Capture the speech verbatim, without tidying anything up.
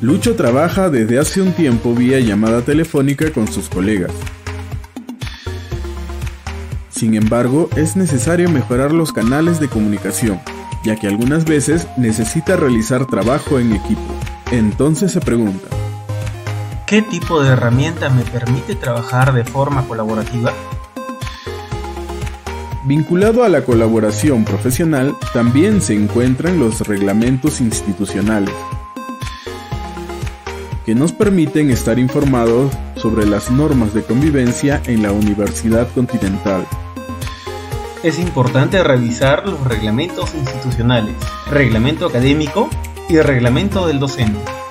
Lucho trabaja desde hace un tiempo vía llamada telefónica con sus colegas. Sin embargo, es necesario mejorar los canales de comunicación, ya que algunas veces necesita realizar trabajo en equipo. Entonces se pregunta: ¿qué tipo de herramienta me permite trabajar de forma colaborativa? Vinculado a la colaboración profesional, también se encuentran los reglamentos institucionales, que nos permiten estar informados sobre las normas de convivencia en la Universidad Continental. Es importante revisar los reglamentos institucionales, reglamento académico y reglamento del docente.